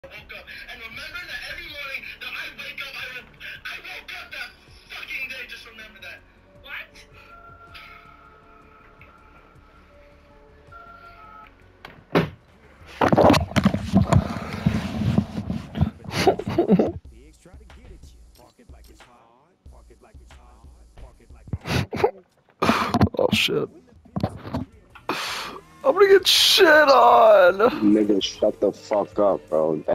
woke up. And remember that every morning that I wake up, I woke up that fucking day. Just remember that. What? Oh shit. I'm gonna get shit on! Nigga, shut the fuck up, bro.